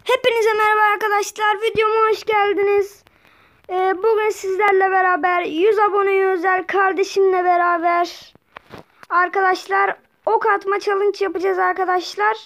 Hepinize merhaba arkadaşlar. Videoma hoş geldiniz. Bugün sizlerle beraber 100 aboneye özel kardeşimle beraber arkadaşlar ok atma challenge yapacağız arkadaşlar.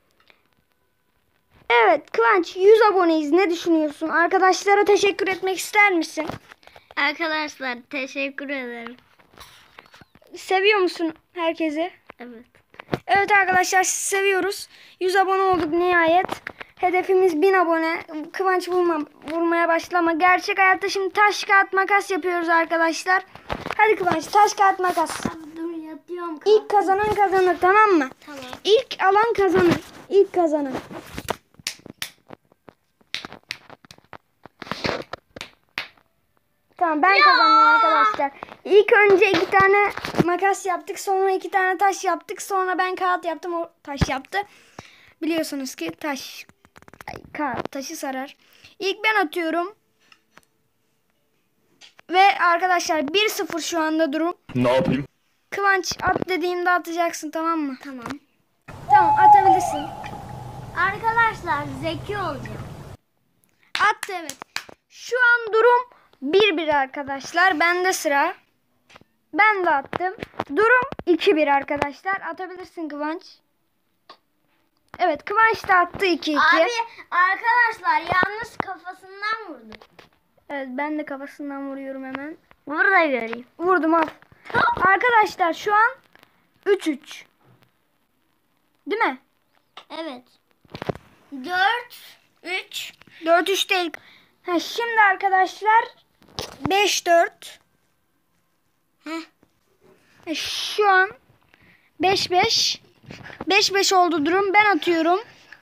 Evet Kıvanç, 100 aboneyiz. Ne düşünüyorsun? Arkadaşlara teşekkür etmek ister misin? Arkadaşlar teşekkür ederim. Seviyor musun herkesi? Evet. Evet arkadaşlar, sizi seviyoruz. 100 abone olduk nihayet. Hedefimiz 1000 abone. Kıvanç vurmaya başlama. Gerçek hayatta şimdi taş kağıt makas yapıyoruz arkadaşlar. Hadi Kıvanç, taş kağıt makas. Dur yatıyorum. İlk kazanan kazanır, tamam mı? Tamam. İlk alan kazanır. İlk kazanan. Tamam, ben kazandım arkadaşlar. İlk önce 2 tane makas yaptık. Sonra 2 tane taş yaptık. Sonra ben kağıt yaptım. O taş yaptı. Biliyorsunuz ki kağıt taşı sarar. İlk ben atıyorum. Ve arkadaşlar 1-0 şu anda durum. Ne yapayım? Kıvanç, at dediğimde atacaksın, tamam mı? Tamam. Tamam, atabilirsin. Arkadaşlar zeki olacağım. Attı, evet. Şu an durum 1-1 arkadaşlar. Bende sıra. Ben de attım. Durum 2-1 arkadaşlar. Atabilirsin Kıvanç. Evet, Kıvanç da attı 2-2. Abi arkadaşlar yalnız kafasından vurdum. Evet, ben de kafasından vuruyorum hemen. Vur da göreyim. Vurdum, al. Arkadaşlar şu an 3-3. Değil mi? Evet. 4-3. 4-3 değil. Şimdi arkadaşlar 5-4. Şu an 5-5. 5-5 oldu durum. Ben atıyorum.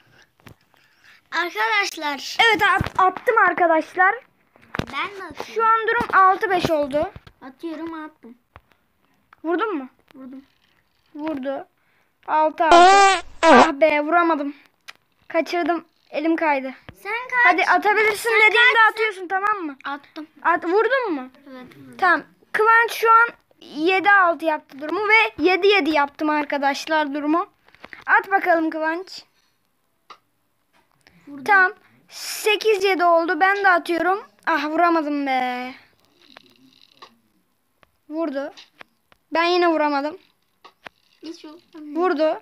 Arkadaşlar Evet, attım arkadaşlar. ben de atıyorum. Şu an durum 6-5 oldu. Atıyorum attım. Vurdun mu? Vurdum. Vurdu. 6-6. Ah be, vuramadım. Kaçırdım. Elim kaydı. Sen kaç? Hadi atabilirsin Sen dediğimde kaçsın? atıyorsun, tamam mı? Attım. Vurdun mu? Evet vurdum. Tamam. Kıvanç şu an 7-6 yaptı durumu ve 7-7 yaptım arkadaşlar durumu. At bakalım Kıvanç. Vurdum. Tamam. 8-7 oldu. Ben de atıyorum. Ah, vuramadım be. Vurdu. Ben yine vuramadım. Hiç yok. Vurdu.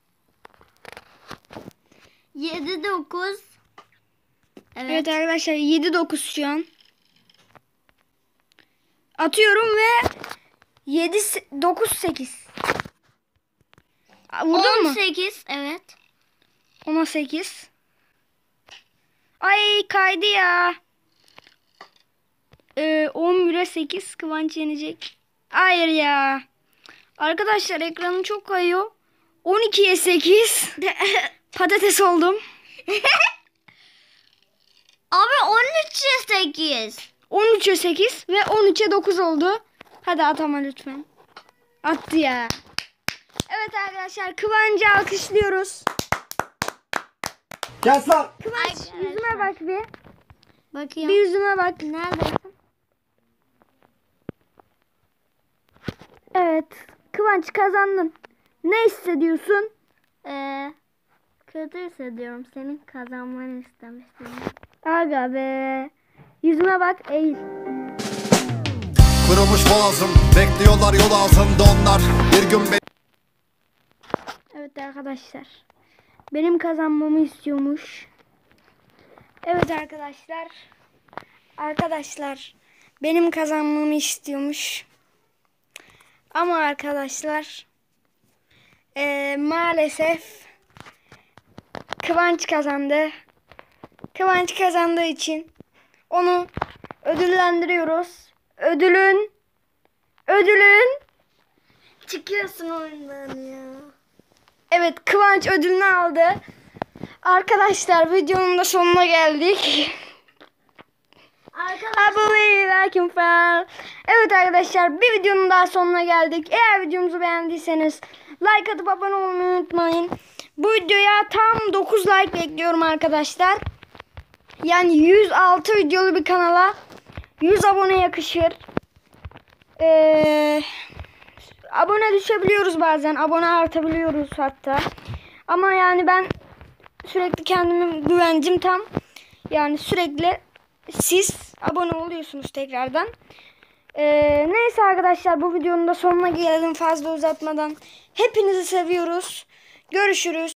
7-9. Evet arkadaşlar, 7-9 şu an. Atıyorum ve 9-8. Vurdun mu? 18 evet. 10'a 8. Ay, kaydı ya. 11'e 8 Kıvanç yenecek. Hayır ya. Arkadaşlar ekranım çok kayıyor. 12'ye 8. Patates oldum. Abi 13'e 8. 13'e 8 ve 13'e 9 oldu. Hadi at ama lütfen. Attı ya. Evet arkadaşlar, Kıvanç'ı alkışlıyoruz. Kes lan! Kıvanç, yüzüme bak bir. Bakayım. Bir yüzüme bak. Neredesin? Evet. Kıvanç, kazandın. Ne hissediyorsun? Kötü hissediyorum. Senin kazanmanı istemiştim. Aga be. Yüzüme bak, eğil. Kırılmış boğazım, bekliyorlar yol ağzımda onlar. Bir gün Evet arkadaşlar. Benim kazanmamı istiyormuş. Evet arkadaşlar. Arkadaşlar, benim kazanmamı istiyormuş. Ama arkadaşlar maalesef Kıvanç kazandı. Kıvanç kazandığı için onu ödüllendiriyoruz. Ödülün Çıkıyorsun oyundan ya. evet, Kıvanç ödülünü aldı. Arkadaşlar, videonun da sonuna geldik. Arkadaşlar. Evet arkadaşlar, bir videonun daha sonuna geldik. Eğer videomuzu beğendiyseniz like atıp abone olmayı unutmayın. Bu videoya tam 9 like bekliyorum arkadaşlar. Yani 106 videolu bir kanala 100 abone yakışır. Abone düşebiliyoruz bazen. Abone artabiliyoruz hatta. Ama yani ben Sürekli kendime güvencim tam. Yani sürekli siz abone oluyorsunuz tekrardan. Neyse arkadaşlar, bu videonun da sonuna gelelim fazla uzatmadan. Hepinizi seviyoruz. Görüşürüz.